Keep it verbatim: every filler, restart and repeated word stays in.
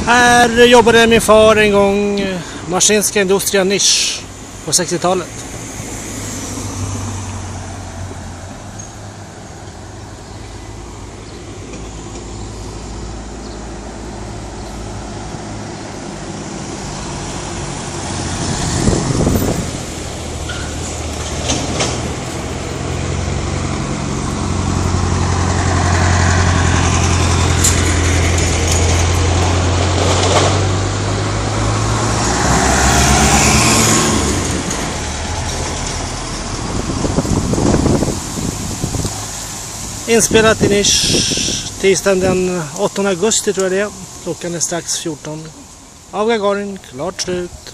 Här jobbade min far en gång Maskinska Industrial Nisch på sextiotalet. Inspelat i Nisch tisdagen den åttonde augusti tror jag det är. Klockan är strax fjorton. Av Gagarin, klart slut.